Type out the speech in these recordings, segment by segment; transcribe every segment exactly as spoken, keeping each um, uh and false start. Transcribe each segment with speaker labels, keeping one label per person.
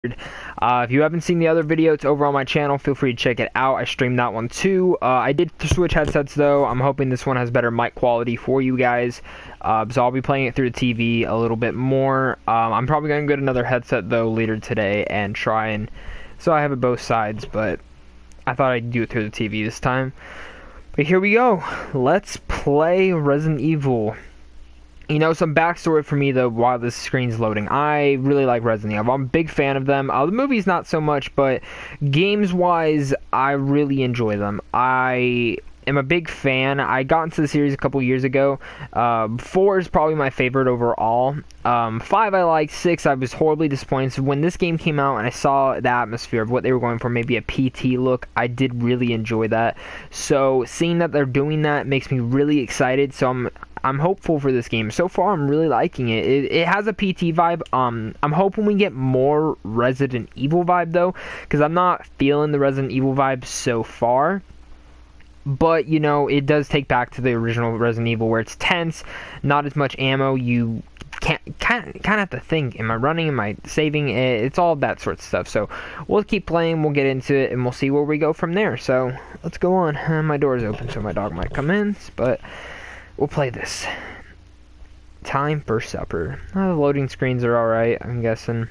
Speaker 1: Uh, if you haven't seen the other video, it's over on my channel. Feel free to check it out. I streamed that one too. Uh, I did switch headsets though. I'm hoping this one has better mic quality for you guys. Uh, so I'll be playing it through the T V a little bit more. Um, I'm probably going to get another headset though later today and try and... So I have it both sides, but I thought I'd do it through the T V this time. But here we go. Let's play Resident Evil. You know, some backstory for me, though, while this screen's loading. I really like Resident Evil. I'm a big fan of them. Uh, the movies, not so much, but games-wise, I really enjoy them. I am a big fan. I got into the series a couple years ago. Uh, four is probably my favorite overall. Um, five I liked. Six I was horribly disappointed. So when this game came out and I saw the atmosphere of what they were going for, maybe a P T look, I did really enjoy that. So seeing that they're doing that makes me really excited. So I'm... I'm hopeful for this game. So far, I'm really liking it. It, it has a P T vibe. Um, I'm hoping we get more Resident Evil vibe, though, because I'm not feeling the Resident Evil vibe so far. But, you know, it does take back to the original Resident Evil, where it's tense, not as much ammo. You can't kind of, kind of have to think, am I running, am I saving? It's all that sort of stuff. So we'll keep playing, we'll get into it, and we'll see where we go from there. So let's go on. My door's open, so my dog might come in, but... we'll play this. Time for supper. Oh, the loading screens are alright, I'm guessing.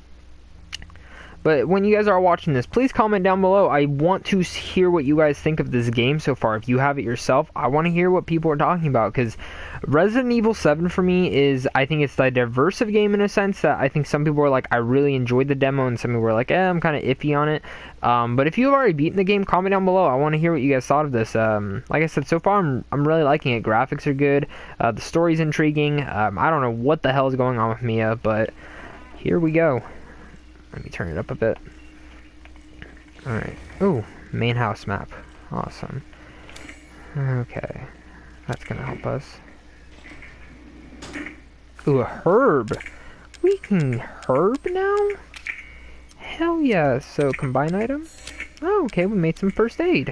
Speaker 1: But when you guys are watching this, please comment down below. I want to hear what you guys think of this game so far. If you have it yourself, I want to hear what people are talking about. Because Resident Evil seven for me is, I think it's the diversive game in a sense that I think some people are like, I really enjoyed the demo, and some people were like, eh, I'm kind of iffy on it. Um, but if you've already beaten the game, comment down below. I want to hear what you guys thought of this. Um, like I said, so far I'm, I'm really liking it. Graphics are good. Uh, the story's intriguing. Um, I don't know what the hell is going on with Mia, but here we go. Let me turn it up a bit. Alright. Ooh, main house map. Awesome. Okay. That's gonna help us. Ooh, a herb. We can herb now? Hell yeah. So, combine item? Oh, okay, we made some first aid.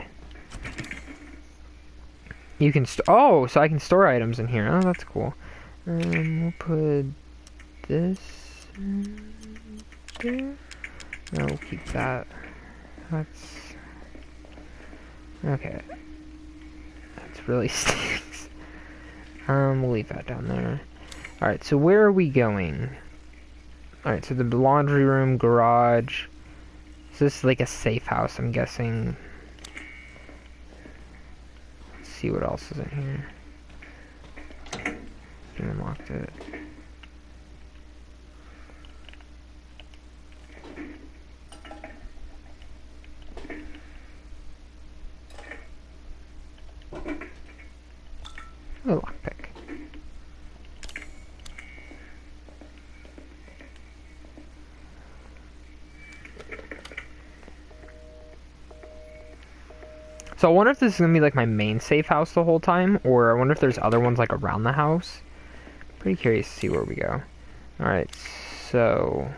Speaker 1: You can st- oh, so I can store items in here. Oh, that's cool. Um, we'll put this in there. No, we'll keep that. That's... okay. That's really stinks. Um, we'll leave that down there. Alright, so where are we going? Alright, so the laundry room, garage. Is this like a safe house, I'm guessing? Let's see what else is in here. Unlocked it. A lockpick. So I wonder if this is gonna be like my main safe house the whole time, or I wonder if there's other ones like around the house. Pretty curious to see where we go. Alright, so...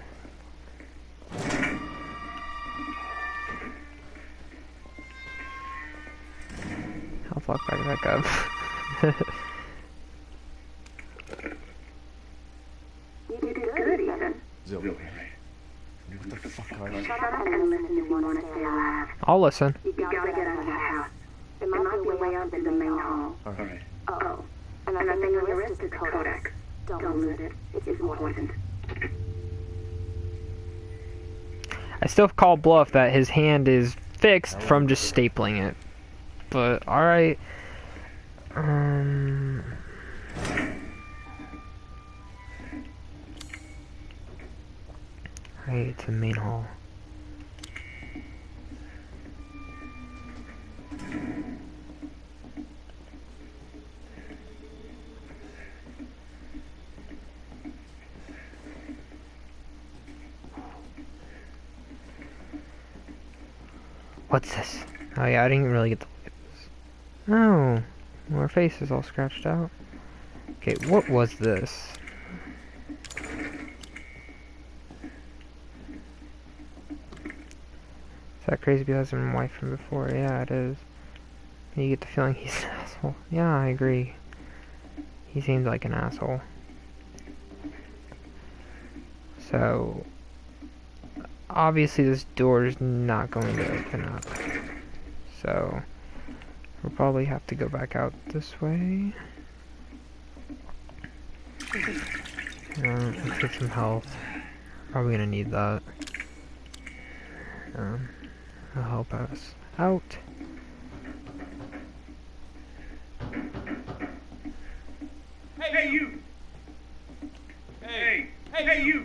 Speaker 1: health lock back back up.
Speaker 2: You did good, Ethan.
Speaker 3: Zill, right. What the fuck are you?
Speaker 2: Shut up and listen. You want to stay alive.
Speaker 1: I'll listen.
Speaker 2: You gotta get out of that house. There might be a way up in the main hall.
Speaker 3: Alright.
Speaker 2: Oh, and I think the rest is the Kodak. Don't lose it. It's important.
Speaker 1: I still call bluff that his hand is fixed from just stapling it. But, alright. Um... Right, it's the main hall. What's this? Oh yeah, I didn't really get to look at this. Oh, well, her face is all scratched out. Okay, what was this? Is that crazy because I'm wife from before? Yeah, it is. You get the feeling he's an asshole. Yeah, I agree. He seems like an asshole. So, obviously this door is not going to open up. So, we'll probably have to go back out this way. Um, let's get some health. Probably gonna need that. Um, it'll help us out.
Speaker 3: Hey, you! Hey! Hey, hey, you!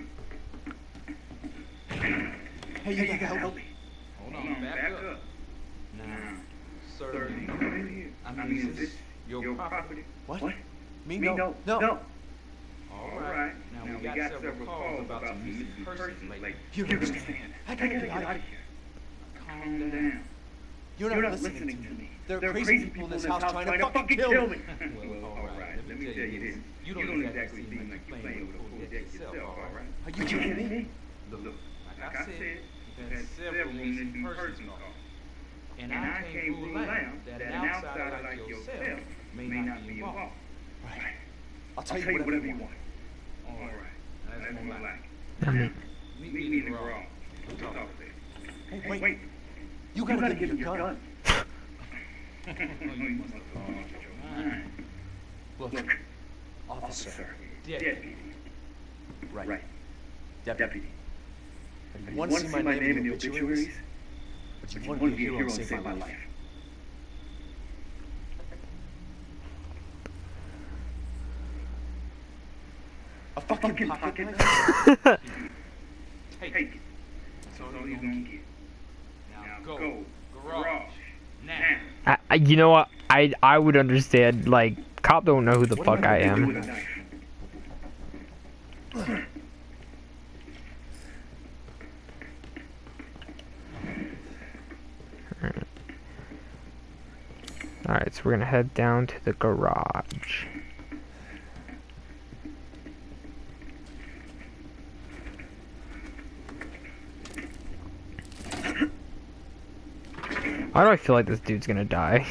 Speaker 4: Hey, you gotta help me.
Speaker 5: Hold on, back up. Now, sir,
Speaker 3: Sir, you come in here.
Speaker 5: I mean, is this your property?
Speaker 4: What?
Speaker 3: What?
Speaker 4: Me?
Speaker 3: Me?
Speaker 4: No.
Speaker 3: No.
Speaker 4: No.
Speaker 3: No.
Speaker 5: All right. Now, we got several calls about some missing persons lately.
Speaker 4: You don't understand. I gotta get out of here.
Speaker 5: Calm down.
Speaker 4: You're not,
Speaker 3: You're not
Speaker 4: listening,
Speaker 3: listening
Speaker 4: to
Speaker 3: to
Speaker 4: me.
Speaker 3: me.
Speaker 4: There are crazy people in this house trying to fucking kill me.
Speaker 5: Well, all right. Let me tell you this. You don't exactly seem like you're playing with a full deck yourself, all right?
Speaker 4: Are you kidding me?
Speaker 5: Look, like I said, you've had several missing persons calls. And I can't rule out that an outsider like yourself may not be involved.
Speaker 4: Right. I'll tell you whatever you want.
Speaker 5: All right. That's more like
Speaker 1: I mean,
Speaker 5: it. Meet me in the garage. We'll talk there.
Speaker 4: Hey, wait.
Speaker 3: Wait.
Speaker 4: You gotta give me your gun.
Speaker 5: Oh, you must have lost your mind.
Speaker 4: Look,
Speaker 3: Look,
Speaker 4: officer.
Speaker 3: officer.
Speaker 5: Deputy.
Speaker 3: Deputy.
Speaker 4: Right.
Speaker 3: Right.
Speaker 4: Deputy.
Speaker 3: Deputy.
Speaker 4: You want to see my name in the obituaries? But
Speaker 3: But
Speaker 4: you
Speaker 3: you
Speaker 4: want to be a hero and save my life. A fucking
Speaker 3: Fucking
Speaker 4: pocket
Speaker 3: pocket
Speaker 4: knife?
Speaker 3: knife?
Speaker 5: Take
Speaker 3: Take
Speaker 5: it.
Speaker 3: it.
Speaker 5: So
Speaker 3: So
Speaker 5: you
Speaker 3: you
Speaker 5: gonna
Speaker 3: gonna
Speaker 5: get.
Speaker 3: get.
Speaker 5: Now
Speaker 3: Now
Speaker 5: go.
Speaker 3: go.
Speaker 5: Garage.
Speaker 3: Garage.
Speaker 5: Now.
Speaker 3: Now.
Speaker 1: I, I, you know what? I I would understand. Like, cop don't know who the
Speaker 3: What
Speaker 1: fuck
Speaker 3: am
Speaker 1: I
Speaker 3: gonna do with
Speaker 1: am.
Speaker 3: a knife?
Speaker 1: Alright, so we're gonna head down to the garage. Why do I feel like this dude's gonna die?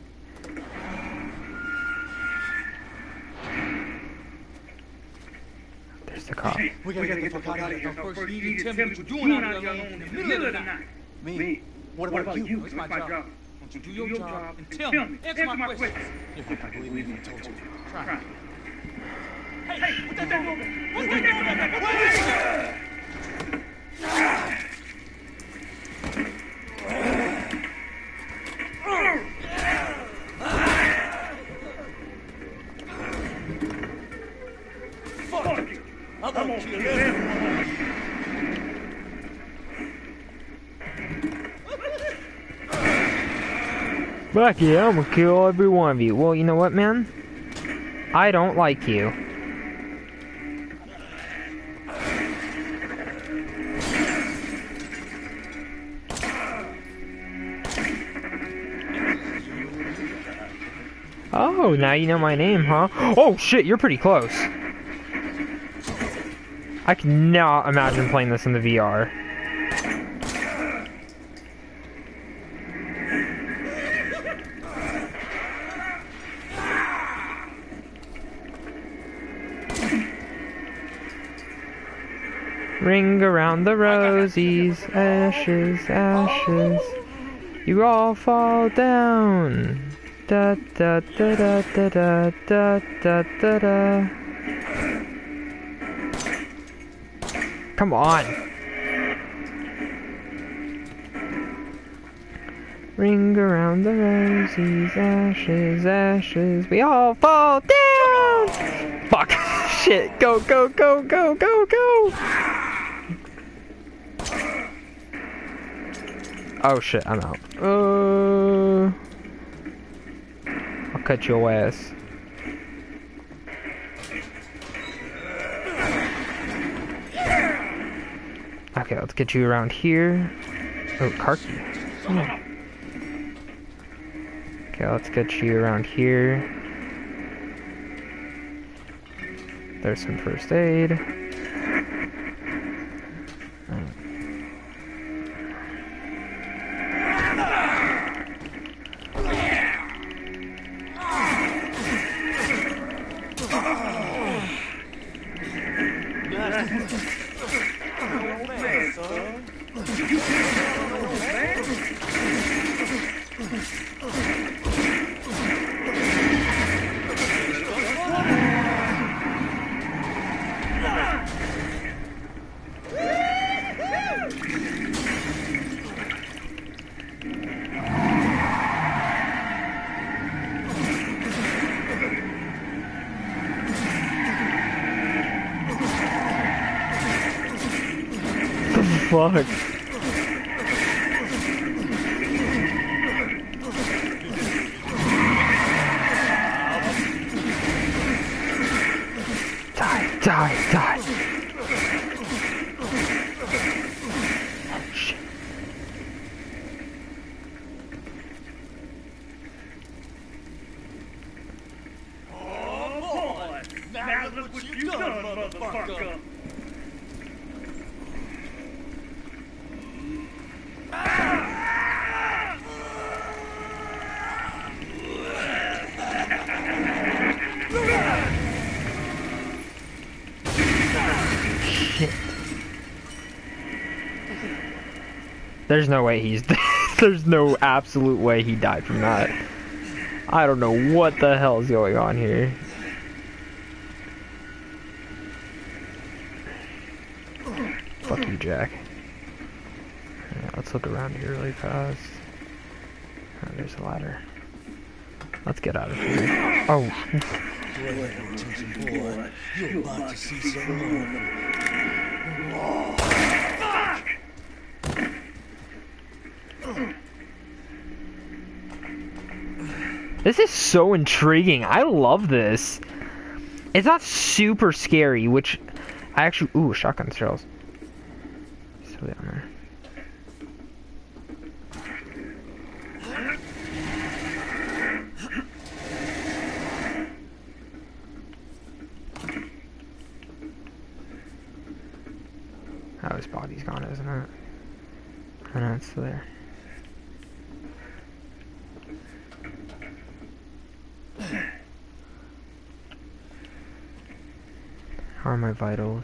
Speaker 1: There's the cop.
Speaker 3: Hey,
Speaker 4: We gotta get the fuck out of here.
Speaker 3: Now, first, you need to tell me what you're doing out here alone in the middle of the night.
Speaker 4: Me?
Speaker 3: Me?
Speaker 4: What about you?
Speaker 3: What's my job?
Speaker 5: Won't you do your job and tell me? Answer my questions.
Speaker 4: You're not gonna believe me if I told you.
Speaker 3: Try.
Speaker 5: Hey, what the hell? What's that doing?
Speaker 3: Fuck you. I'm gonna kill everyone.
Speaker 1: Fuck yeah, I'm gonna kill every one of you. Well, you know what, man? I don't like you. Oh, now you know my name, huh? Oh shit, you're pretty close. I cannot imagine playing this in the V R. Ring around the rosies, ashes, ashes. You all fall down. Da da da da da da da da da da. Come on. Ring around the rosies, ashes, ashes. We all fall down. Fuck. Shit. Go, go, go, go, go, go. Oh shit, I'm out. Uh, I'll cut your ass. Okay, let's get you around here. Oh, car key. Oh. Okay, let's get you around here. There's some first aid. Fuck. Die, die, die. Shit.
Speaker 3: Oh boy! Now look what you done, motherfucker!
Speaker 1: Shit. There's no way he's there's no absolute way he died from that. I don't know what the hell is going on here. Fuck you, Jack. Yeah, let's look around here really fast. Oh, there's a ladder. Let's get out of here. Oh.
Speaker 4: Boy, you're about to see some more.
Speaker 1: This is so intriguing. I love this. It's not super scary, which I actually... Ooh, shotgun shells. Still down there. Oh, his body's gone, isn't it? Oh no, it's still there. How are my vitals?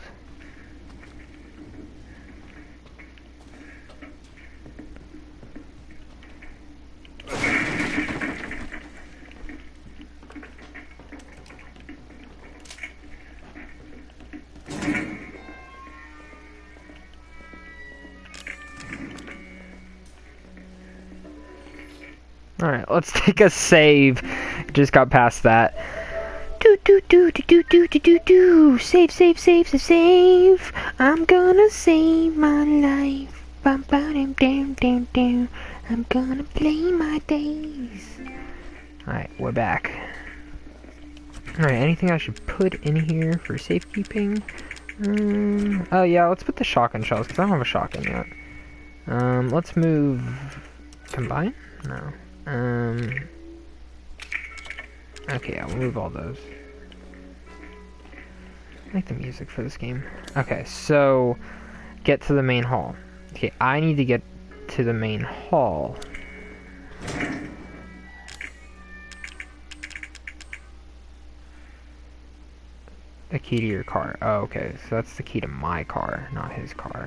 Speaker 1: Alright, let's take a save. Just got past that. Do do do do do do do do do. Save, save, save, save, save. I'm gonna save my life. Bam, bam, dam, dam, dam. I'm gonna play my days. Alright, we're back. Alright, anything I should put in here for safekeeping? Um, oh yeah, let's put the shotgun shells, because I don't have a shotgun yet. Um, let's move... Combine? No. Um... Okay, I'll move all those. I like the music for this game. Okay, so... Get to the main hall. Okay, I need to get to the main hall. The key to your car. Oh, okay, so that's the key to my car, not his car.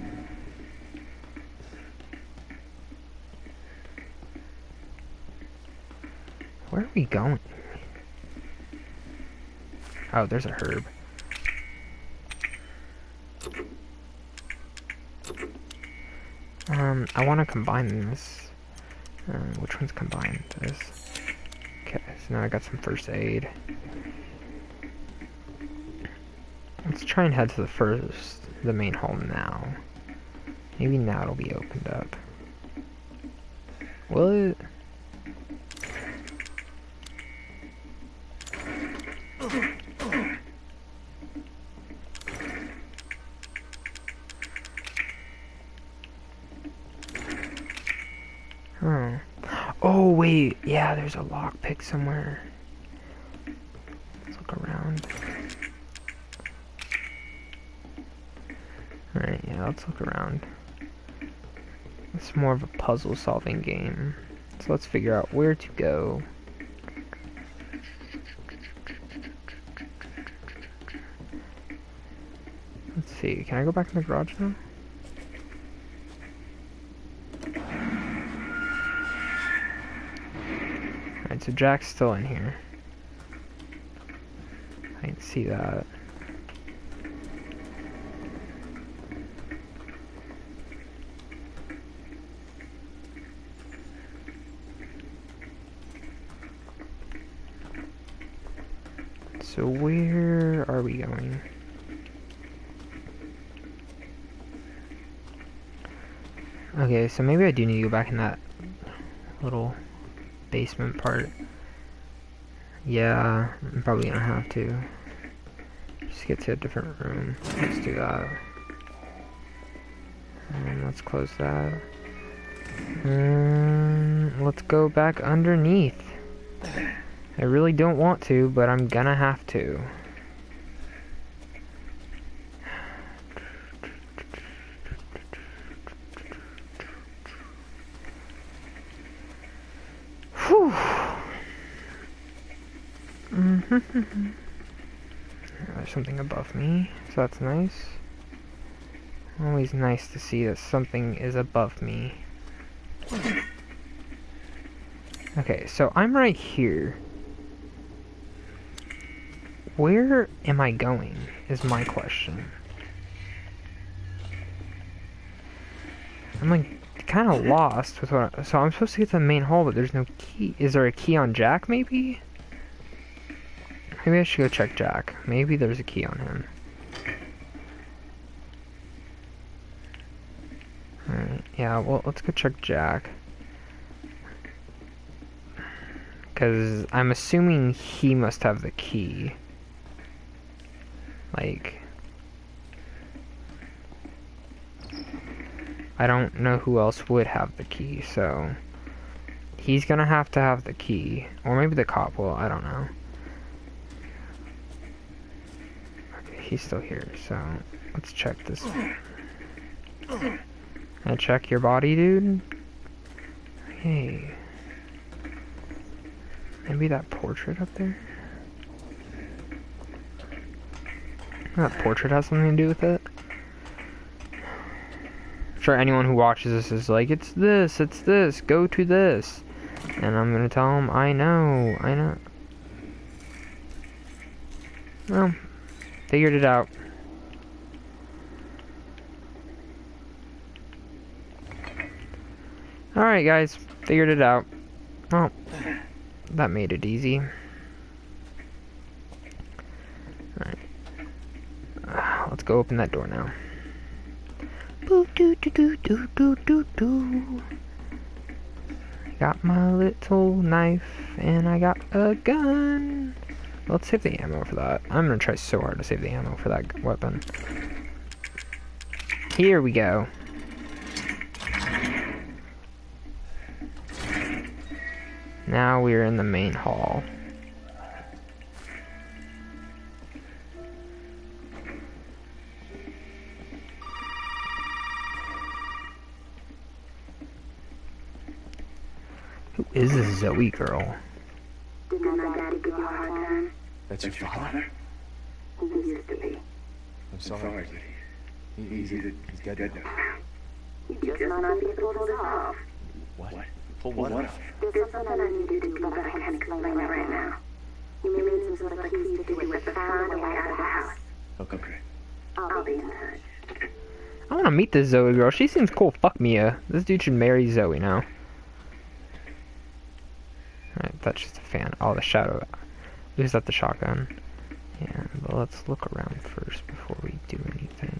Speaker 1: Where are we going? Oh, there's a herb. Um, I want to combine this. Uh, which one's combined? This. Okay, so now I got some first aid. Let's try and head to the first, the main hall now. Maybe now it'll be opened up. Will it? Oh. Oh wait, yeah, there's a lockpick somewhere. Let's look around. Alright, yeah, let's look around. It's more of a puzzle solving game. So let's figure out where to go. Let's see, can I go back in the garage now? Alright, so Jack's still in here. I can see that. So where are we going? Okay, so maybe I do need to go back in that little basement part. Yeah, I'm probably gonna have to. Just get to a different room. Let's do that. And let's close that. And let's go back underneath. I really don't want to, but I'm gonna have to. Whew. Mm-hmm. There's something above me, so that's nice. Always nice to see that something is above me. Okay, so I'm right here. Where am I going, is my question. I'm like, kind of lost with what I, so I'm supposed to get to the main hall, but there's no key. Is there a key on Jack, maybe? Maybe I should go check Jack. Maybe there's a key on him. Alright, yeah, well, let's go check Jack. Because I'm assuming he must have the key. Like, I don't know who else would have the key, so he's gonna have to have the key. Or maybe the cop will, I don't know. Okay, he's still here, so let's check this. Can I check your body, dude? Hey. Maybe that portrait up there? That portrait has something to do with it. I'm sure anyone who watches this is like, it's this, it's this, go to this. And I'm gonna tell them, I know, I know. Well, figured it out. Alright guys, figured it out. Well, that made it easy. Alright. Uh, let's go open that door now. Boo doo doo doo doo doo doo doo. I got my little knife and I got a gun. Let's save the ammo for that. I'm gonna try so hard to save the ammo for that weapon. Here we go. Now we're in the main hall. Who is this Zoe girl?
Speaker 2: Didn't my daddy give you a hard time?
Speaker 4: That's your father?
Speaker 2: He used to be.
Speaker 4: I'm sorry. He, he's, he's dead now.
Speaker 2: You just might not be able to pull this off.
Speaker 4: What? Pull what off?
Speaker 2: There's something I need you to do, but I can't explain it right now. You may need some sort of keys to do it, but find a way out of the house.
Speaker 4: Okay.
Speaker 2: I'll be in touch.
Speaker 1: I want to meet this Zoe girl. She seems cool. Fuck Mia. This dude should marry Zoe now. Alright, that's just a fan. Oh, the shadow. Who's that? The shotgun. Yeah, but let's look around first before we do anything.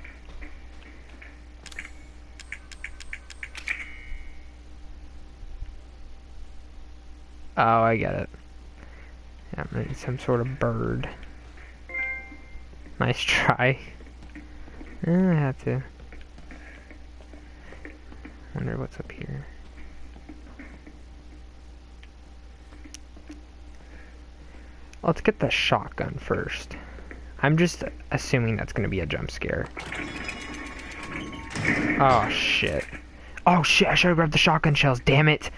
Speaker 1: Oh, I get it. Yeah, maybe some sort of bird. Nice try. Eh, I have to. Wonder what's up here. Let's get the shotgun first. I'm just assuming that's gonna be a jump scare. Oh shit. Oh shit, I should have grabbed the shotgun shells, damn it!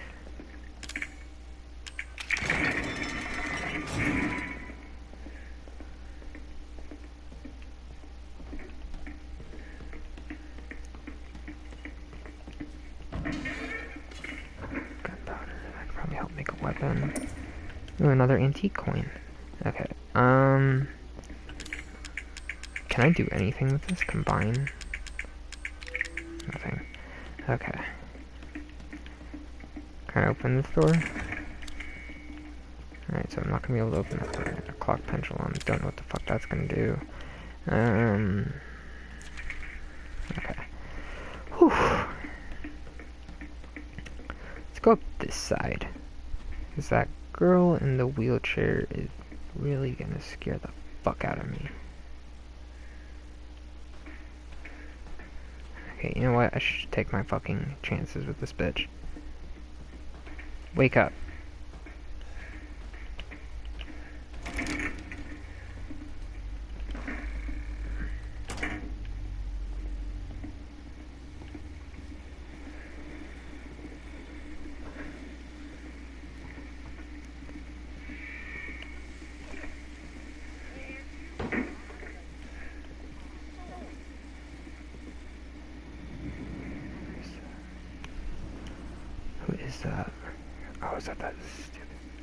Speaker 1: Gunpowder, that could probably help make a weapon. something. Ooh, another antique coin. Okay, um... can I do anything with this? Combine? Nothing. Okay. Can I open this door? Alright, so I'm not gonna be able to open up a, a clock pendulum. Don't know what the fuck that's gonna do. Um... Okay. Whew. Let's go up this side. Because that girl in the wheelchair is really gonna scare the fuck out of me. Okay, you know what? I should take my fucking chances with this bitch. Wake up. Who is that? Oh, is that that stupid?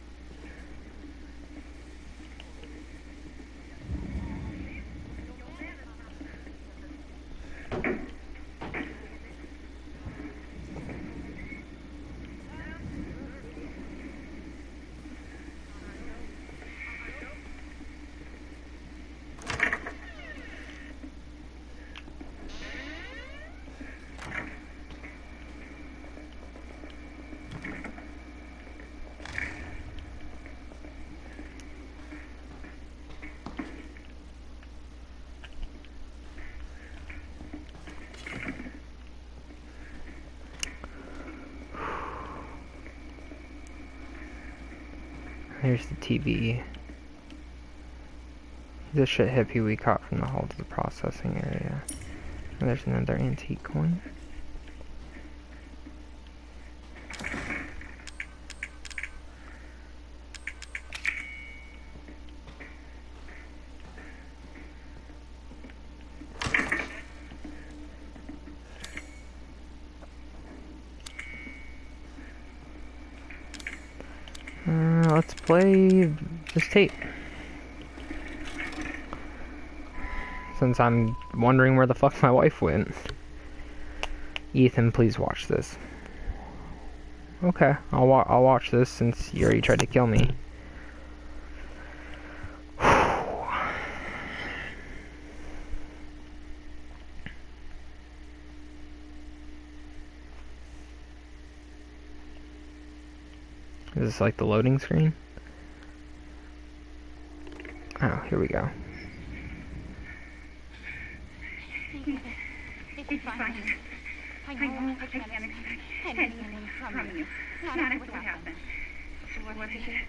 Speaker 1: Here's the T V. This shit hippie we caught from the hall to the processing area. And there's another antique coin. Uh, let's play this tape. Since I'm wondering where the fuck my wife went. Ethan, please watch this. Okay, I'll wa I'll watch this since you already tried to kill me. Is this like the loading screen? Oh, here we go.
Speaker 2: It's fine. I know I can't expect anything from you. Not after what happened. So what was it?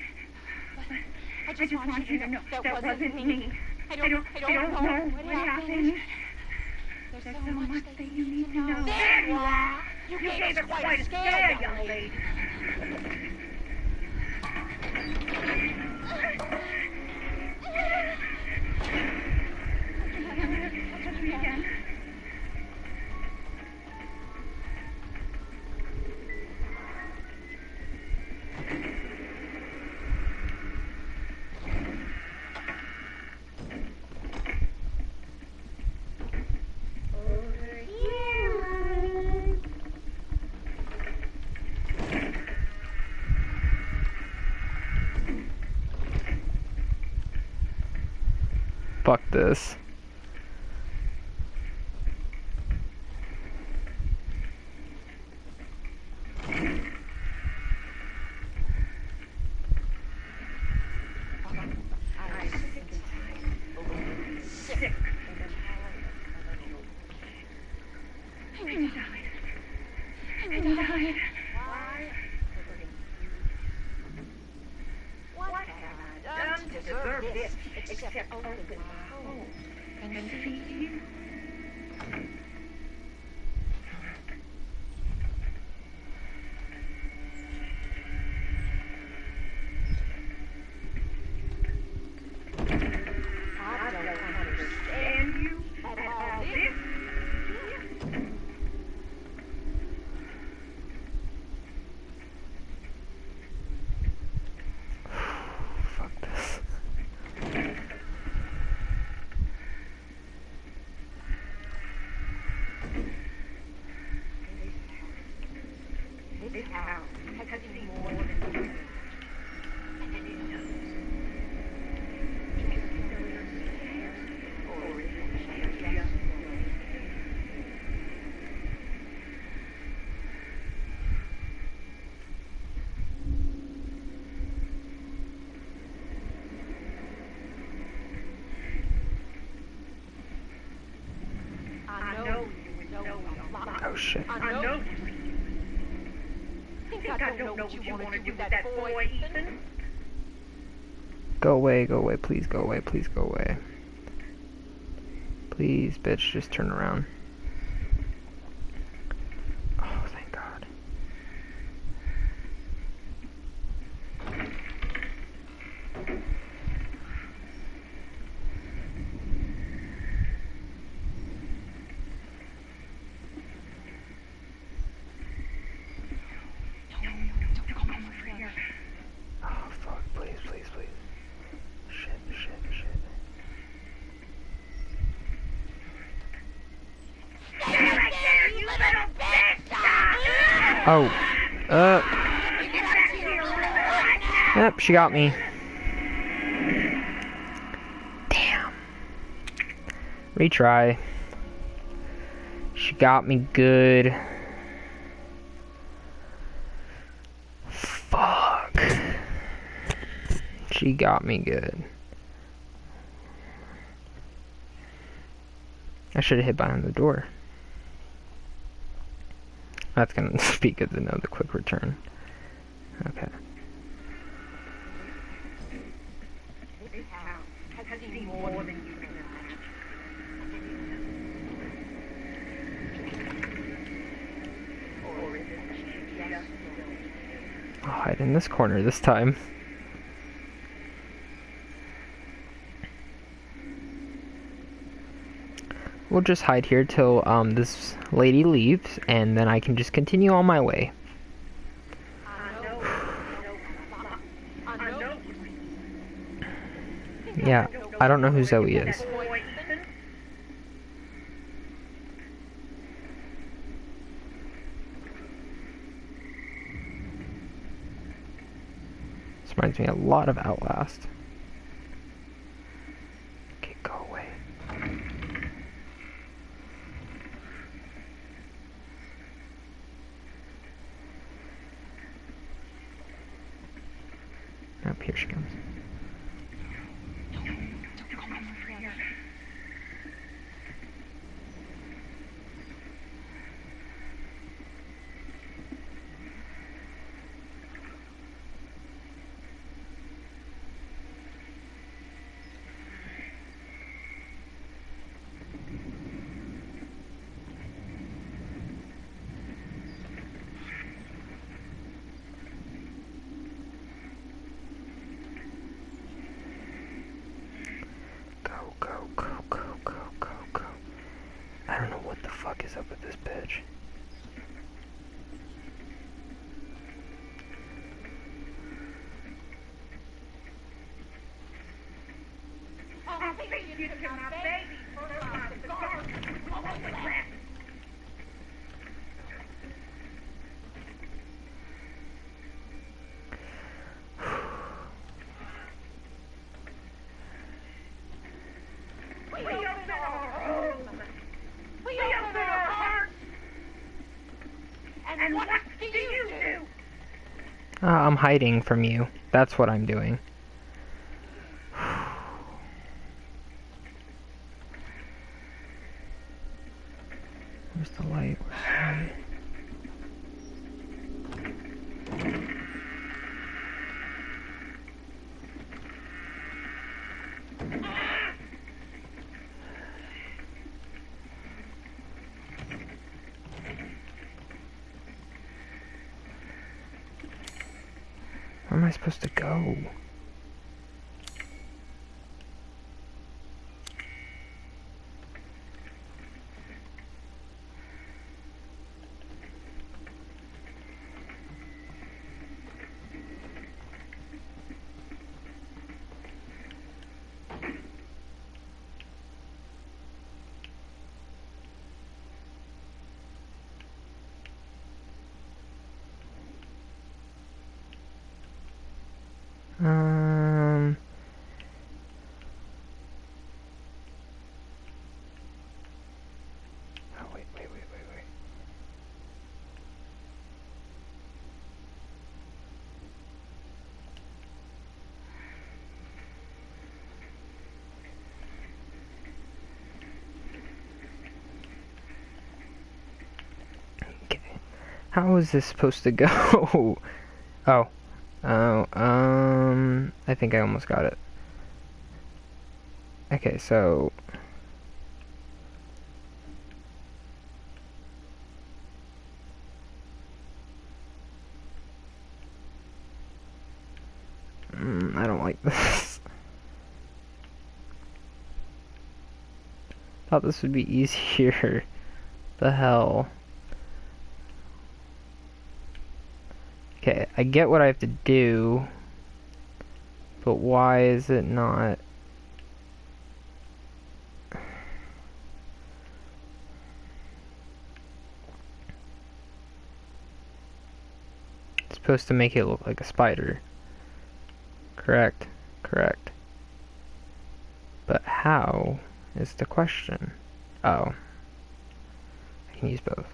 Speaker 2: I just want you to know that wasn't me. I don't, I don't know what happened. There's so much that you need to know. There you are! You gave us quite a scare, young lady.
Speaker 1: Fuck this.
Speaker 2: This house has seen more than you. And it knows. Or is it just I know you know a lot.
Speaker 1: Oh shit.
Speaker 2: I know you. Think I don't know what you want to do with that boy, Ethan?
Speaker 1: Go away, go away, please go away, please go away. Please, bitch, just turn around. Oh, thank God. Oh, fuck, please, please, please. Shit, shit, shit.
Speaker 2: Stay right there, you little bitch!
Speaker 1: Oh, uh, yep, she got me. Damn. Retry. She got me good. Fuck. She got me good. I should have hid behind the door. That's gonna be good to know, the quick return. Okay.
Speaker 2: This house has seen more than you can imagine. Or is it just
Speaker 1: I'll hide in this corner this time. We'll just hide here till um, this lady leaves, and then I can just continue on my way. Yeah, I don't know who Zoe is. This reminds me a lot of Outlast. Okay, go away. Up here she comes. Go, go, go, go, go, go, go. I don't know what the fuck is up with this bitch.
Speaker 2: I think you took my baby for my cigar. All over that. We open our homes. We open our hearts. And what do you do?
Speaker 1: Uh, I'm hiding from you. That's what I'm doing. Where's the light? Where's the light? Where am I supposed to go? Um... Oh, wait, wait, wait, wait, wait. Okay. How is this supposed to go? Oh. Oh, um... I think I almost got it. Okay, so... Mm, I don't like this. Thought this would be easier. The hell. Okay, I get what I have to do, but why is it not? It's supposed to make it look like a spider. Correct, correct. But how is the question? Oh. I can use both.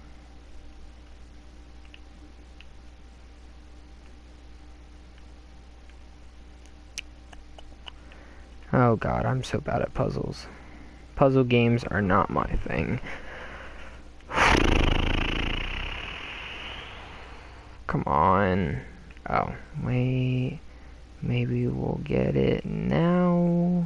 Speaker 1: Oh god, I'm so bad at puzzles. Puzzle games are not my thing. Come on. Oh, wait. Maybe we'll get it now.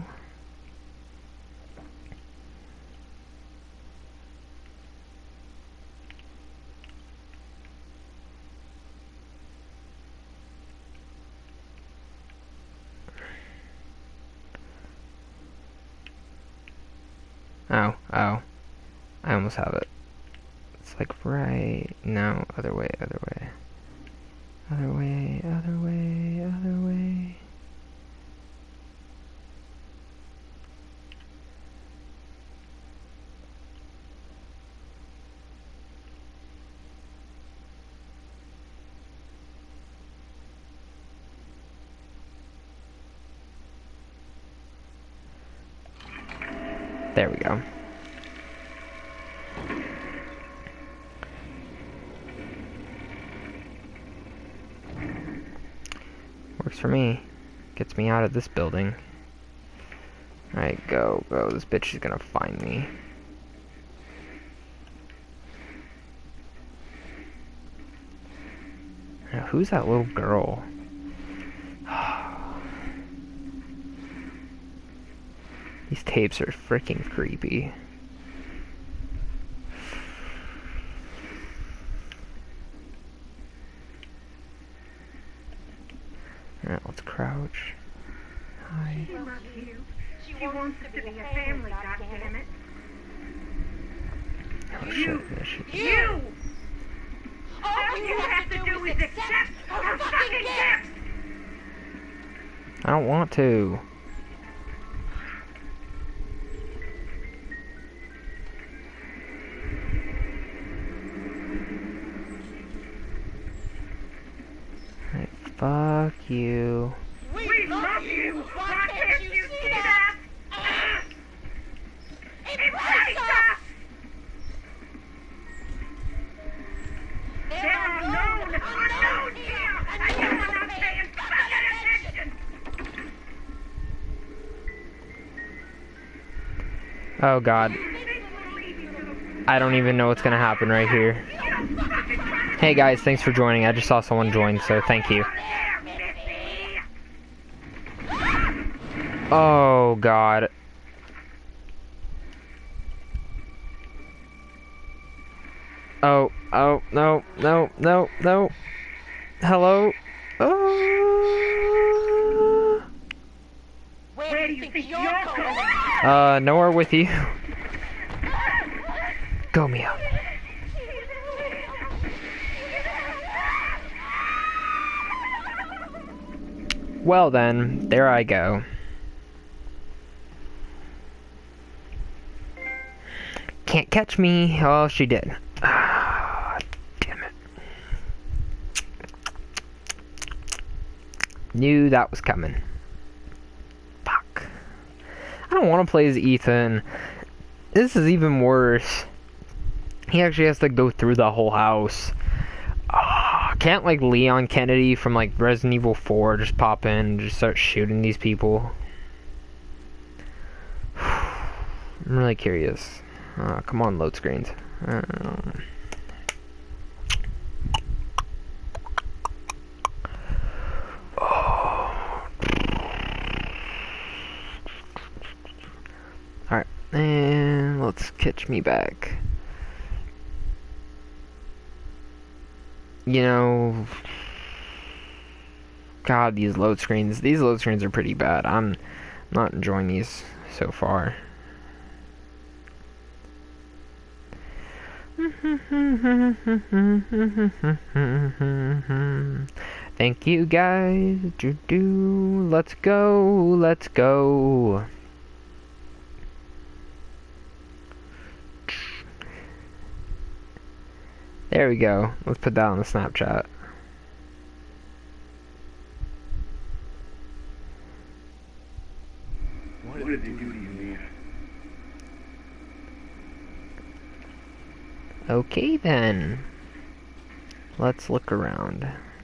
Speaker 1: Oh, oh. I almost have it. It's like right. No, other way, other way. Other way, other way, other way. There we go. Works for me. Gets me out of this building. Alright, go, go. This bitch is gonna find me. Now, who's that little girl? These tapes are freaking creepy. Alright, let's crouch. Hi.
Speaker 2: She loves you. She wants to be a family, goddammit.
Speaker 1: Oh shit, there she is.
Speaker 2: You! All you have to do is accept her fucking gift!
Speaker 1: I don't want to. Alright, fuck you.
Speaker 2: We love you! Why can't you see that? Embrace us! There are known unknowns here, and you are not paying fucking attention!
Speaker 1: Oh god. I don't even know what's gonna happen right here. Hey guys, thanks for joining. I just saw someone join, so thank you. Oh god. Oh, oh, no, no, no, no. Hello? Oh.
Speaker 2: Where do you think you're going?
Speaker 1: Uh, nowhere with you. Go, Mia. Well then, there I go. Can't catch me. Oh, she did. Ah, damn it. Knew that was coming. Fuck. I don't want to play as Ethan. This is even worse. He actually has to go through the whole house. Oh, can't like Leon Kennedy from like Resident Evil four just pop in and just start shooting these people? I'm really curious. Uh, come on, load screens. Uh, Alright, and let's catch me back. You know, God, these load screens, these load screens are pretty bad. I'm not enjoying these so far. Thank you guys. Do do. Let's go. Let's go. There we go. Let's put that on the Snapchat.
Speaker 3: What did they do to you, Mia?
Speaker 1: Okay then. Let's look around.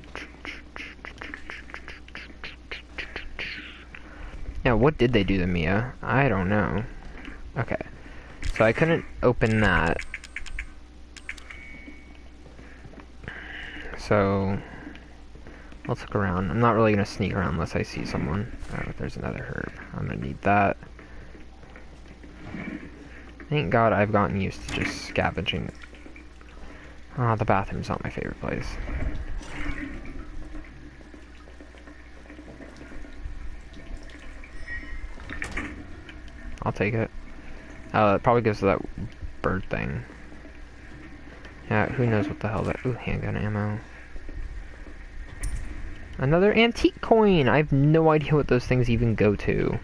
Speaker 1: Now, what did they do to Mia? I don't know. Okay. So I couldn't open that. So, let's look around. I'm not really going to sneak around unless I see someone. Oh, there's another herb. I'm going to need that. Thank God I've gotten used to just scavenging. Ah, oh, the bathroom's not my favorite place. I'll take it. Uh, it probably goes to that bird thing. Yeah, who knows what the hell that... Ooh, handgun ammo. Another antique coin! I have no idea what those things even go to.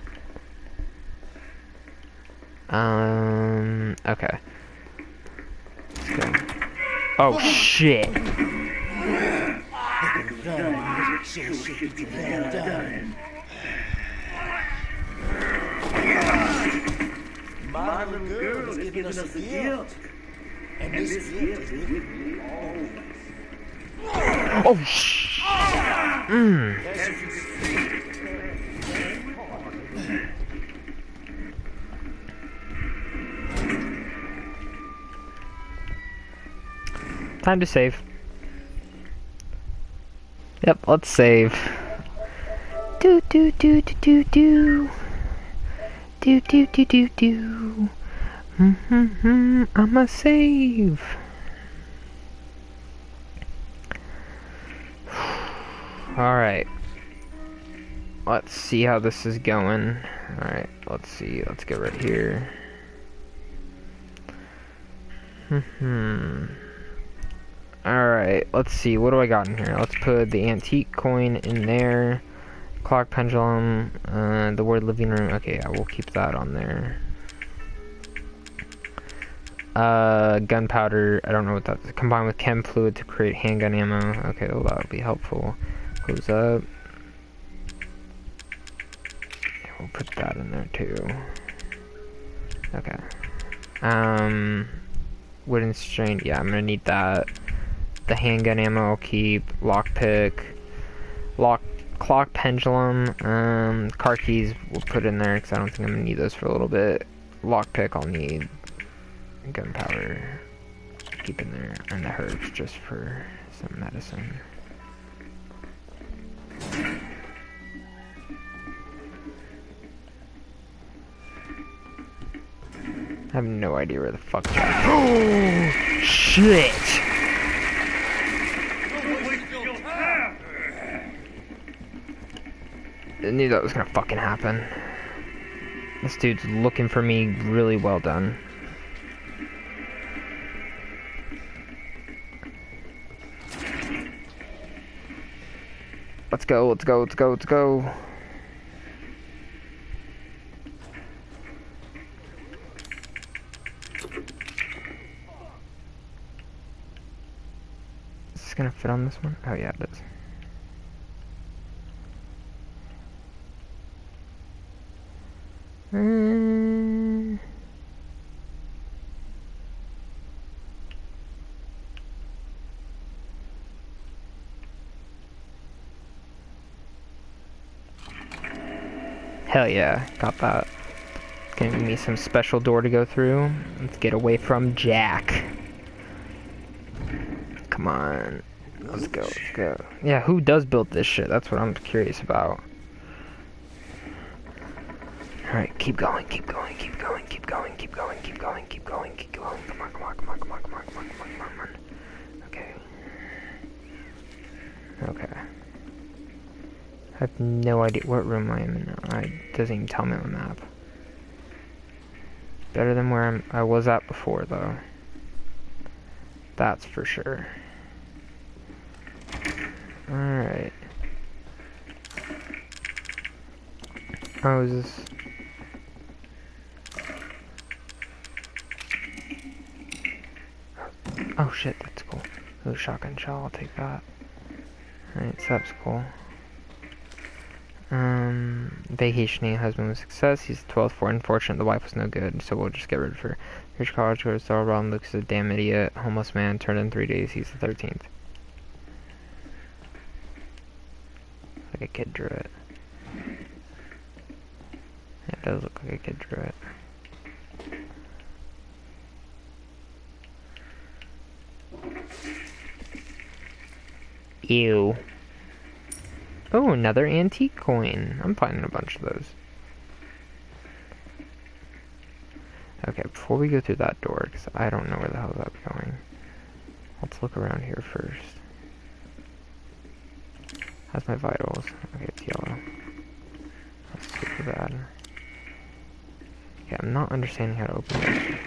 Speaker 1: Um, okay. Let's go. Oh, shit!
Speaker 4: My little girl is giving us a gift. And this gift is with me always.
Speaker 1: Oh, sh! Mmm. Time to save. Yep, let's save. Do do do do do do. Do do do do do. Mm-hmm, I'ma save. Alright. Let's see how this is going. Alright, let's see. Let's get right here. Hmm. Alright, let's see. What do I got in here? Let's put the antique coin in there. Clock pendulum. Uh, the word living room. Okay, I will keep that on there. Uh, gunpowder. I don't know what that is. Combined with chem fluid to create handgun ammo. Okay, well, that would be helpful. Close up. We'll put that in there too. Okay. Um, wooden string. Yeah, I'm gonna need that. The handgun ammo I'll keep. Lockpick. Lock. Clock pendulum. Um, car keys we'll put in there because I don't think I'm gonna need those for a little bit. Lockpick I'll need. Gunpowder. Keep in there. And the herbs just for some medicine. I have no idea where the fuck that is. Oh, shit! I knew that was gonna fucking happen. This dude's looking for me really well done. Let's go, let's go, let's go, let's go. Is this gonna fit on this one? Oh yeah, it is. Uh, hell yeah, got that. Gonna give me some special door to go through. Let's get away from Jack. Come on. Let's go, let's go. Yeah, who does build this shit? That's what I'm curious about. Alright, keep going, keep going, keep going, keep going, keep going, keep going, keep going, keep going. Come on, come on, come on, come on, come on, come on, come on, come on, come on. Okay. Okay. I have no idea what room I am in now. It doesn't even tell me on the map. Better than where I'm, I was at before, though. That's for sure. Alright. Oh, is this... Oh shit, that's cool. Oh, shotgun shell, I'll take that. Alright, so that's cool. Um, vacationing, husband was a success. He's the twelfth for unfortunate. The wife was no good, so we'll just get rid of her. Here's college, goes to around. Luke's a damn idiot. Homeless man, turned in three days. He's the thirteenth. Like a kid drew it. Yeah, it does look like a kid drew it. Ew. Oh, another antique coin. I'm finding a bunch of those. Okay, before we go through that door, because I don't know where the hell that's going, let's look around here first. How's my vitals? Okay, it's yellow. That's super bad. Yeah, I'm not understanding how to open this.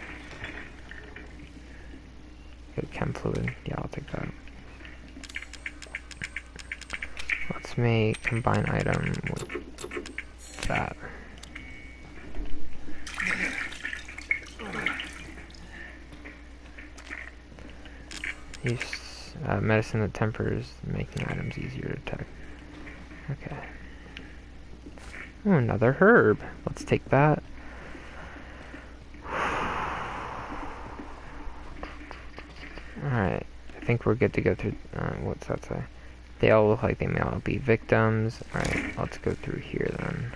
Speaker 1: Okay, chem fluid. Yeah, I'll take that. Let's make combine item with that. Use uh, medicine that tempers, making items easier to detect. Okay. Oh, another herb. Let's take that. Alright. I think we're good to go through. Uh, what's that say? They all look like they may all be victims. Alright, let's go through here then.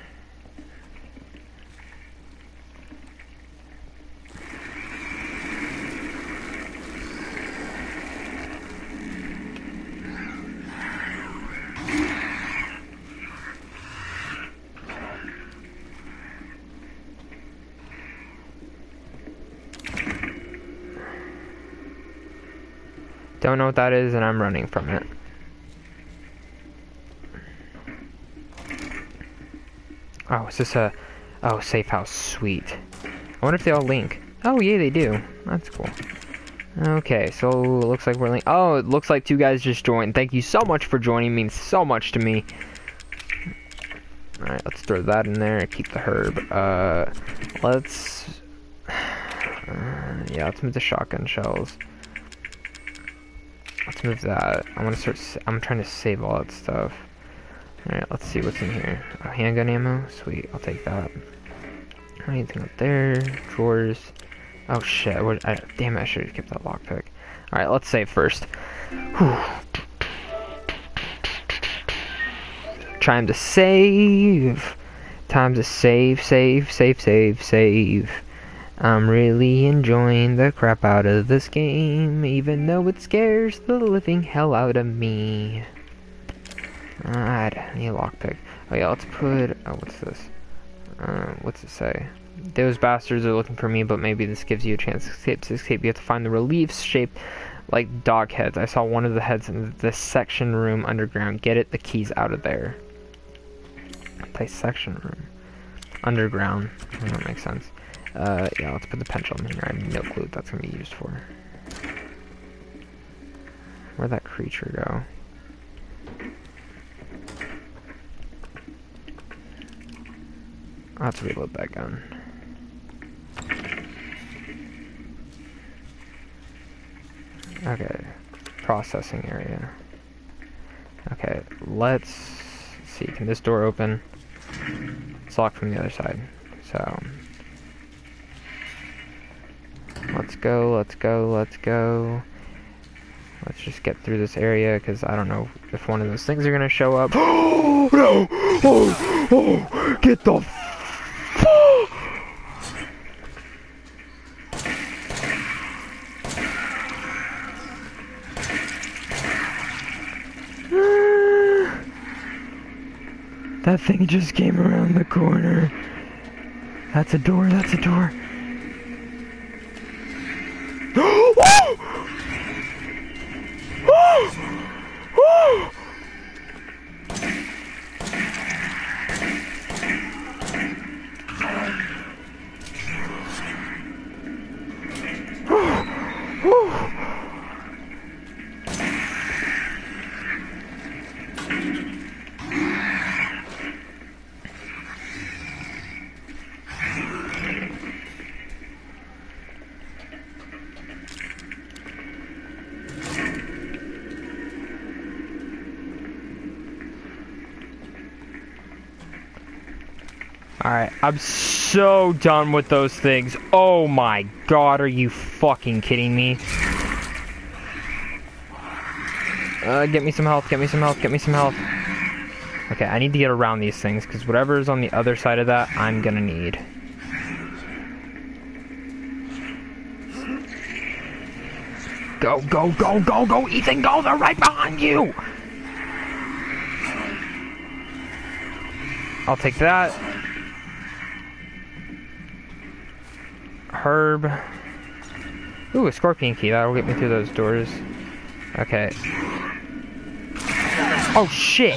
Speaker 1: Don't know what that is, and I'm running from it. Oh, is this a... Oh, safe house. Sweet. I wonder if they all link. Oh, yeah, they do. That's cool. Okay, so it looks like we're link... Oh, it looks like two guys just joined. Thank you so much for joining. It means so much to me. Alright, let's throw that in there. Keep the herb. Uh, let's... Uh, yeah, let's move the shotgun shells. Let's move that. I want to start... I'm trying to save all that stuff. Alright, let's see what's in here. Oh, handgun ammo? Sweet, I'll take that. Anything up there? Drawers? Oh shit, what, I, damn it, I should have kept that lockpick. Alright, let's save first. Whew. Time to save! Time to save, save, save, save, save. I'm really enjoying the crap out of this game, even though it scares the living hell out of me. Alright, I need a lockpick. Oh yeah, let's put... Oh, what's this? Uh, what's it say? Those bastards are looking for me, but maybe this gives you a chance to escape. To escape, you have to find the reliefs shaped like dog heads. I saw one of the heads in the section room underground. Get it? The key's out of there. Dissection room. Underground. Oh, that makes sense. Uh, yeah, let's put the pendulum in here. I have no clue what that's going to be used for. Where'd that creature go? I'll have to reload that gun. Okay, processing area. Okay, let's see, can this door open? It's locked from the other side. So So let's go, let's go, let's go. Let's just get through this area, because I don't know if one of those things are going to show up. Oh, no! Oh, oh, get the f... That thing just came around the corner. That's a door, that's a door. Alright, I'm so done with those things. Oh my god, are you fucking kidding me? Uh, get me some health, get me some health, get me some health. Okay, I need to get around these things, because whatever is on the other side of that, I'm gonna need. Go, go, go, go, go, Ethan, go, they're right behind you! I'll take that. Herb. Ooh, a scorpion key. That'll get me through those doors. Okay. Oh, shit!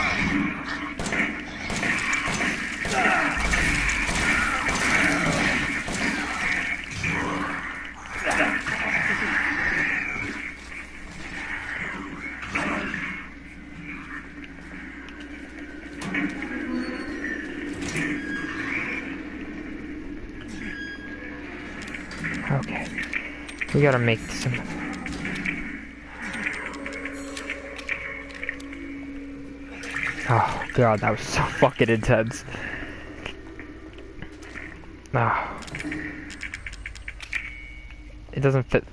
Speaker 1: Okay. We gotta make some... Oh, God, that was so fucking intense. Ah. Oh. It doesn't fit.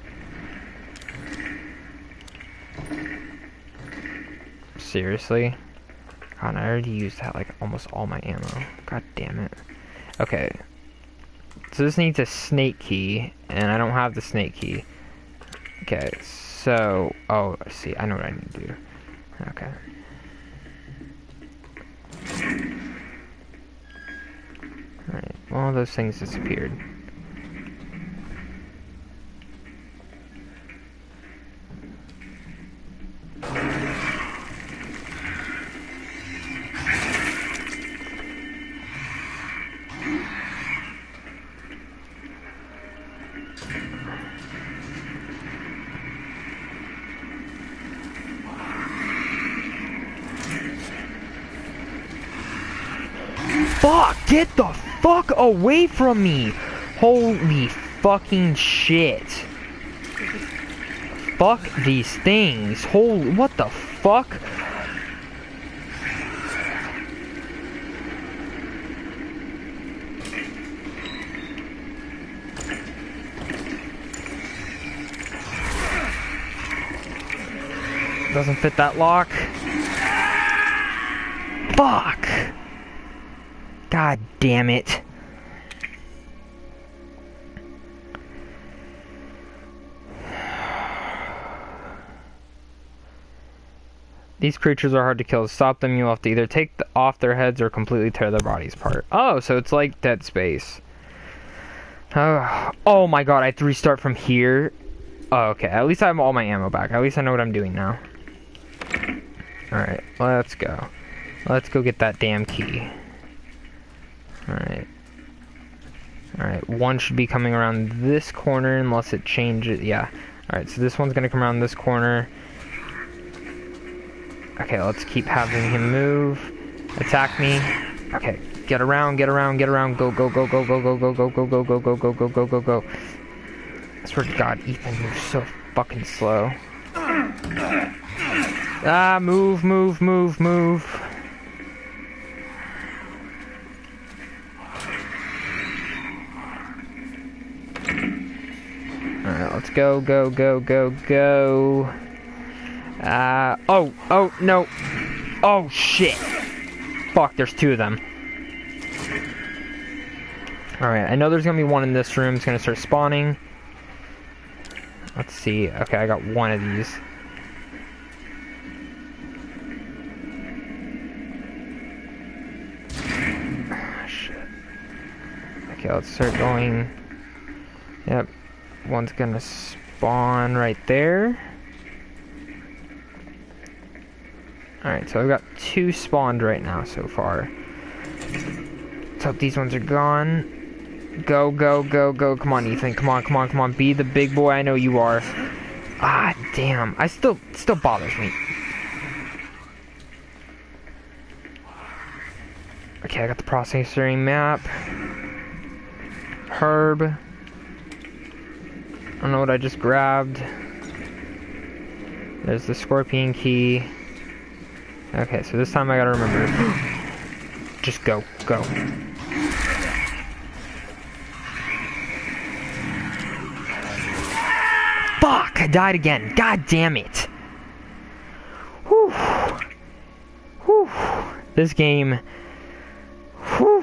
Speaker 1: Seriously? God, I already used that, like, almost all my ammo. God damn it. Okay. So this needs a snake key, and I don't have the snake key. Okay, so... Oh, I see. I know what I need to do. Okay. Alright, well, those things disappeared. Fuck! Get the fuck away from me! Holy fucking shit. Fuck these things. Holy, what the fuck? Doesn't fit that lock. Fuck! God damn it. These creatures are hard to kill. To stop them, you'll have to either take the, off their heads or completely tear their bodies apart. Oh, so it's like Dead Space. Oh, oh my god, I have to restart from here. Oh, okay, at least I have all my ammo back. At least I know what I'm doing now. Alright, let's go. Let's go get that damn key. Alright. Alright, one should be coming around this corner unless it changes. Yeah. Alright, so this one's gonna come around this corner. Okay, let's keep having him move. Attack me. Okay, get around, get around, get around. Go, go, go, go, go, go, go, go, go, go, go, go, go, go, go, go, go. I swear to God, Ethan moves so fucking slow. Ah, move, move, move, move. let's go, go, go, go, go. Uh, oh, oh, no. Oh, shit. Fuck, there's two of them. Alright, I know there's gonna be one in this room. It's gonna start spawning. Let's see. Okay, I got one of these. Oh, shit. Okay, let's start going. Yep. One's gonna spawn right there. Alright, so I've got two spawned right now so far. Let's hope these ones are gone. Go, go, go, go. Come on, Ethan. Come on, come on, come on. Be the big boy I know you are. Ah, damn. I still, still bothers me. Okay, I got the processing map. Herb. I don't know what I just grabbed. There's the scorpion key. Okay, so this time I gotta remember. Just go, go. Fuck! I died again. God damn it. Whew. Whew. This game. Whew.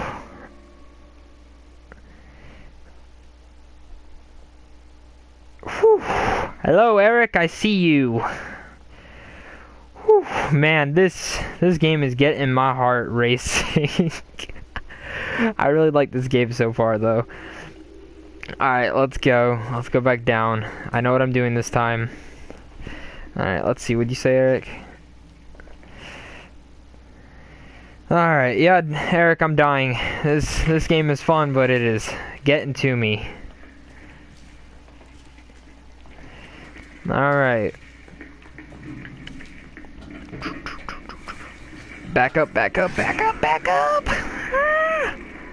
Speaker 1: Whew. Hello, Eric. I see you. Whew. Man, this this game is getting my heart racing. I really like this game so far, though. Alright, let's go. Let's go back down. I know what I'm doing this time. Alright, let's see. What'd you say, Eric? Alright, yeah, Eric, I'm dying. This this game is fun, but it is getting to me. Alright. Back up, back up, back up, back up! Ah!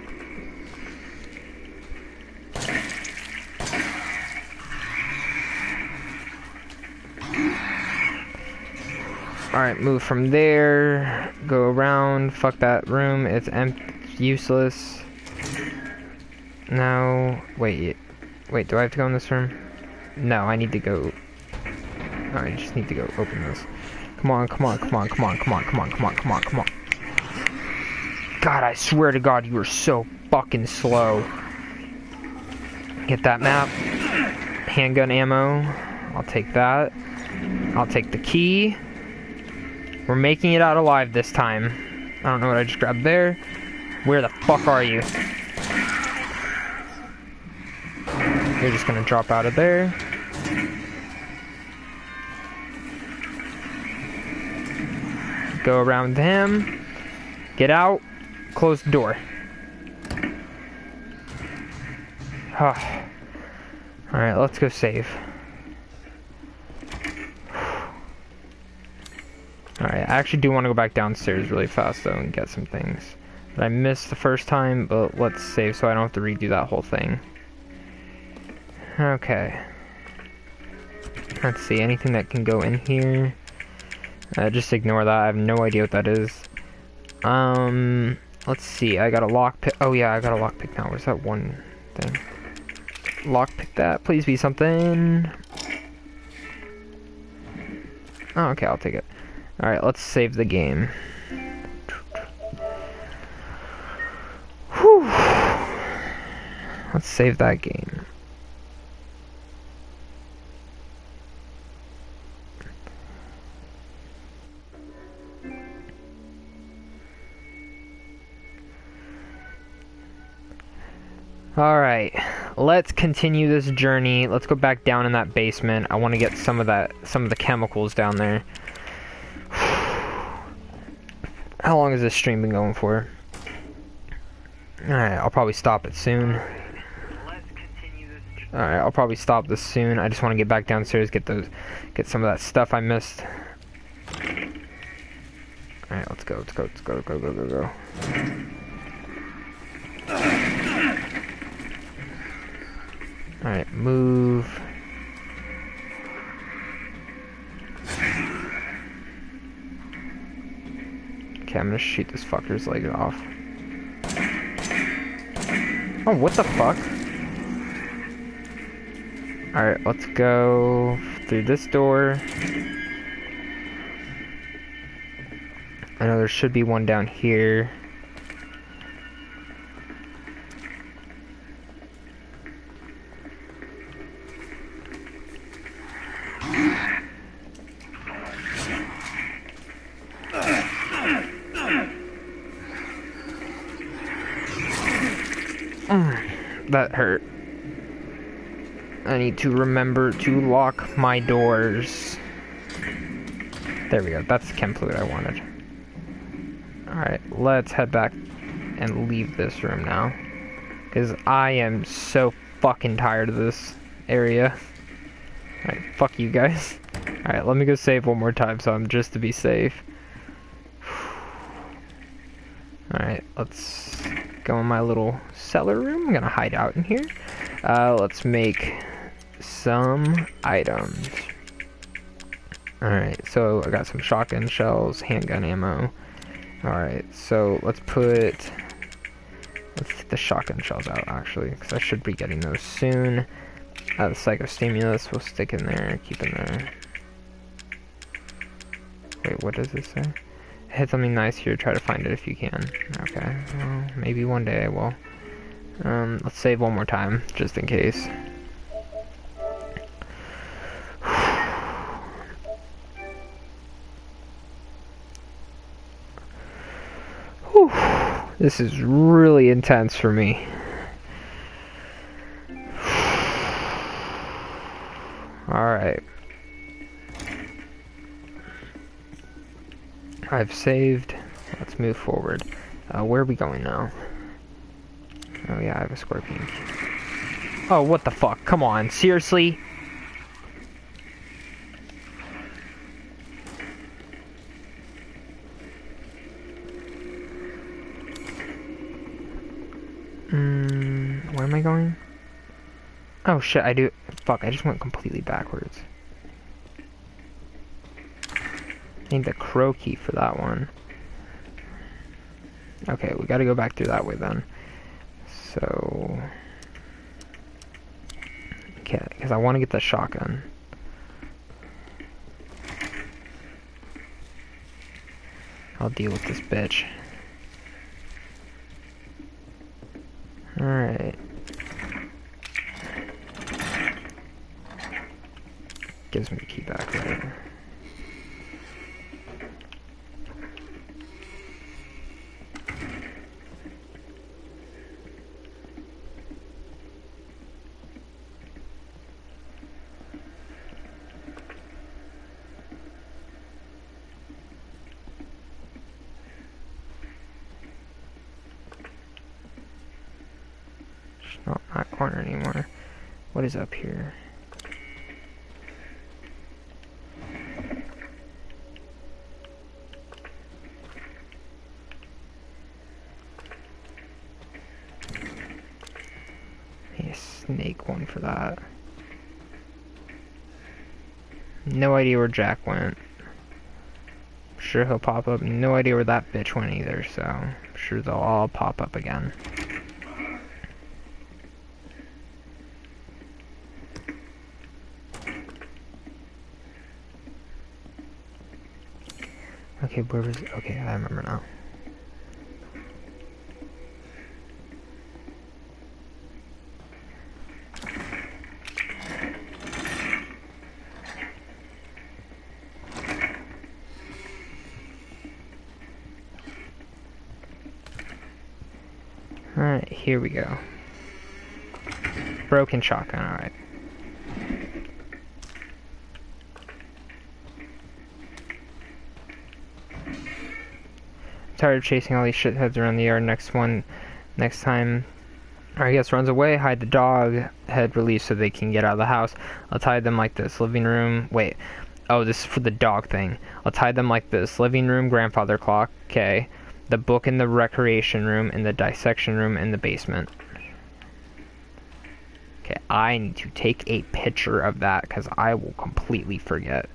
Speaker 1: Alright, move from there, go around, fuck that room, it's empty, useless. No, wait, wait, do I have to go in this room? No, I need to go, I just need to go open this. Come on, come on, come on, come on, come on, come on, come on, come on, come on. God, I swear to God, you are so fucking slow. Get that map. Handgun ammo. I'll take that. I'll take the key. We're making it out alive this time. I don't know what I just grabbed there. Where the fuck are you? You're just gonna drop out of there. Go around him. Get out. Close the door. Alright, let's go save. Alright, I actually do want to go back downstairs really fast though and get some things that I missed the first time, but let's save so I don't have to redo that whole thing. Okay. Let's see, anything that can go in here. Uh, just ignore that, I have no idea what that is. Um, let's see, I got a lockpick. Oh yeah, I got a lockpick now. Where's that one thing? Lockpick that, please be something. Oh, okay, I'll take it. Alright, let's save the game. Whew. Let's save that game. Alright, let's continue this journey. Let's go back down in that basement. I want to get some of that, some of the chemicals down there. How long has this stream been going for? Alright, I'll probably stop it soon. Alright, I'll probably stop this soon. I just want to get back downstairs, get those, get some of that stuff I missed. Alright, let's go, let's go, let's go, go, go, go, go. Alright, move. Okay, I'm gonna shoot this fucker's leg off. Oh, what the fuck? Alright, let's go through this door. I know there should be one down here. Mm, that hurt. I need to remember to lock my doors. There we go. That's the chem fluid I wanted. Alright, let's head back and leave this room now. Because I am so fucking tired of this area. Alright, fuck you guys. Alright, let me go save one more time so I'm just to be safe. Alright, let's go in my little cellar room. I'm gonna hide out in here. Uh, let's make some items. Alright, so I got some shotgun shells, handgun ammo. Alright, so let's put let's get the shotgun shells out actually, because I should be getting those soon. Uh, the psychostimulus we'll stick in there, keep in there. Wait, what does this say? Hit something nice here, try to find it if you can. Okay, well, maybe one day I will. Um, let's save one more time, just in case. Whew. This is really intense for me. Alright. I've saved. Let's move forward. Uh, where are we going now? Oh yeah, I have a scorpion. Oh, what the fuck? Come on, seriously? Mm, where am I going? Oh shit, I do. Fuck, I just went completely backwards. I need the crow key for that one. Okay, we gotta go back through that way then. So... okay, because I want to get the shotgun. I'll deal with this bitch. Alright. Gives me the key back later. Not that corner anymore. What is up here? A snake one for that. No idea where Jack went. I'm sure he'll pop up. No idea where that bitch went either, so I'm sure they'll all pop up again. Okay, where was it? Okay, I remember now. Alright, here we go. Broken shotgun, alright. Tired of chasing all these shitheads around the yard. Next one, next time, or I guess runs away, hide the dog, head released so they can get out of the house. I'll tie them like this. Living room, wait. Oh, this is for the dog thing. I'll tie them like this. Living room, grandfather clock, okay. The book in the recreation room, and the dissection room in the basement. Okay, I need to take a picture of that because I will completely forget.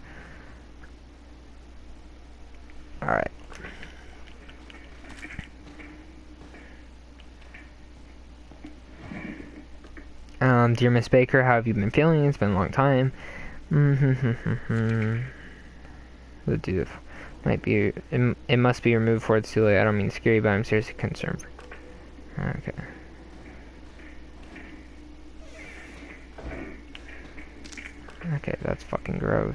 Speaker 1: Alright. Um, Dear Miss Baker, how have you been feeling? It's been a long time. Mm-hmm. The dude might be. It, it must be removed before it's too late. I don't mean scary, but I'm seriously concerned. Okay. Okay, that's fucking gross.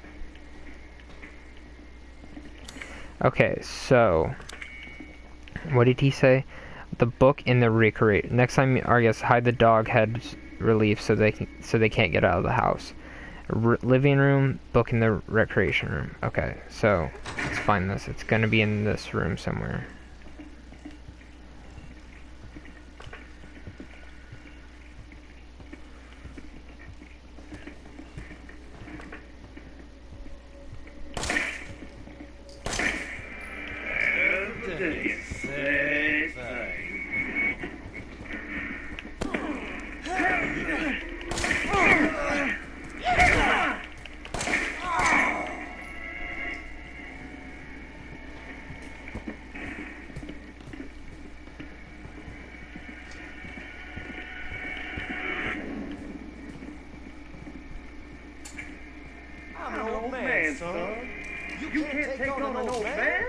Speaker 1: Okay, so what did he say? The book in the recreate. Next time, I guess hide the dog head relief so they can so they can't get out of the house. R living room, book in the recreation room. Okay, so let's find this. It's gonna be in this room somewhere.
Speaker 4: Son. You, you can't, can't take, take on, on an old man? man?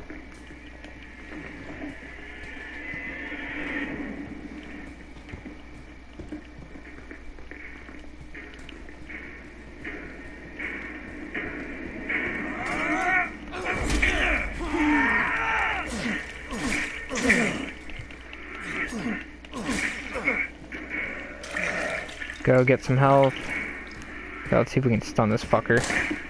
Speaker 1: Go get some health. Okay, let's see if we can stun this fucker.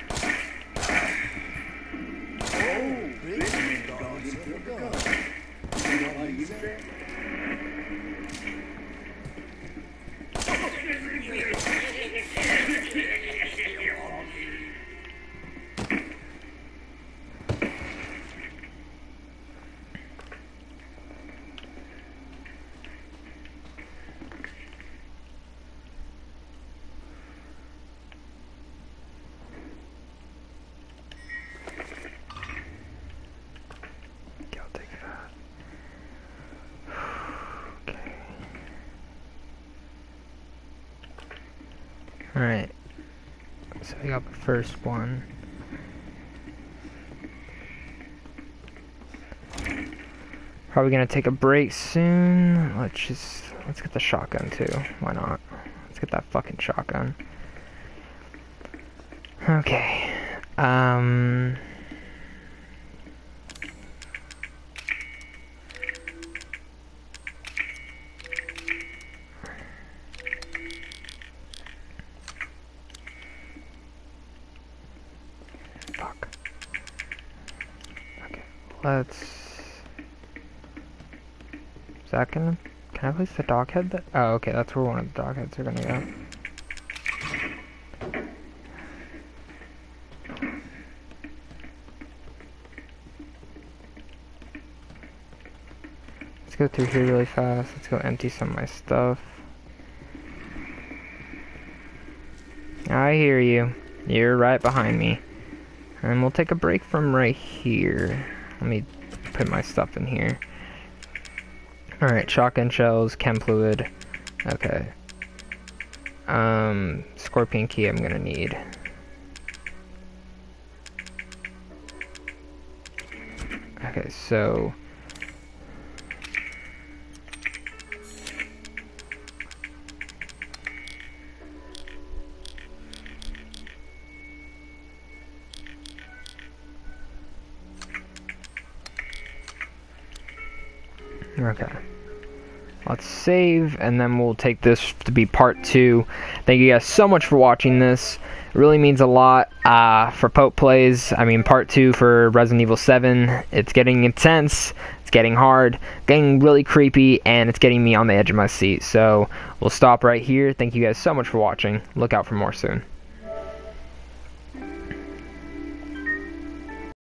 Speaker 1: Alright, so I got the first one. Probably gonna take a break soon. Let's just, let's get the shotgun too. Why not? Let's get that fucking shotgun. Okay, um... Fuck. Okay, let's... Is that gonna... Can I place the dog head there? Oh, okay, that's where one of the dog heads are gonna go. Let's go through here really fast. Let's go empty some of my stuff. I hear you. You're right behind me. And we'll take a break from right here. Let me put my stuff in here. Alright, shotgun shells, chem fluid. Okay. Um, scorpion key I'm gonna need. Okay, so... Okay. Let's save, and then we'll take this to be part two. Thank you guys so much for watching this. It really means a lot uh, for Pope Plays. I mean, part two for Resident Evil seven. It's getting intense, it's getting hard, getting really creepy, and it's getting me on the edge of my seat. So, we'll stop right here. Thank you guys so much for watching. Look out for more soon.